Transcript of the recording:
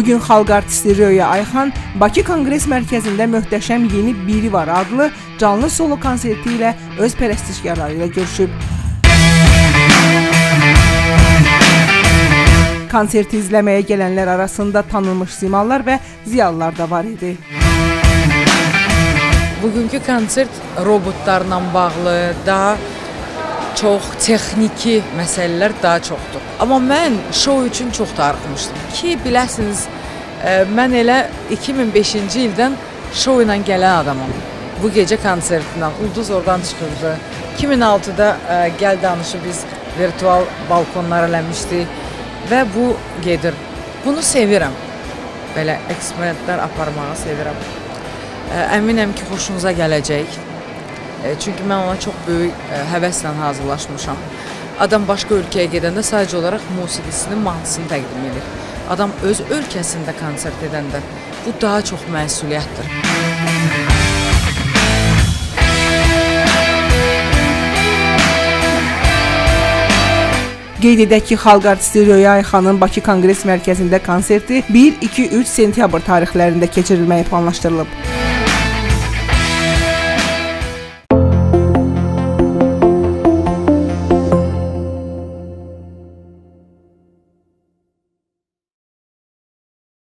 Bugün xalq artisti Röya Ayxan Bakı Konqres Mərkəzində Möhtəşəm Yeni Biri Var adlı canlı solo konserti ilə öz pərəstişkarları ilə görüşüb. Konserti izləməyə gələnlər arasında tanınmış simalar və ziyalılar da var idi. Bugünkü konsert robotlarla bağlı, daha çox texniki məsələlər daha çoxdur. Amma mən şou üçün çox darıxmışdım ki, biləsiniz, mən elə 2005-ci ildən şou ilə gələn adamım. Bu gecə konsertindən, Ulduz oradan çıxırdı. 2006-da Gəl Danışı biz virtual balkonlar eləmişdik və bu gedir. Bunu sevirəm, belə eksperimentlər aparmağı sevirəm. Əminəm ki, xoşunuza gələcək. Çünki mən ona çox böyük həvəslə hazırlaşmışam. Adam başqa ölkəyə gedəndə sadəcə olaraq musiqisinin mahnısını təqdim edir. Adam öz ölkəsində konsert edəndə bu daha çox məsuliyyətdir. Qeyd edək ki, xalq artisti Röya Ayxanın Bakı Konqres Mərkəzində konserti 1-2-3 sentyabr tarixlərində keçirilməyi planlaşdırılıb.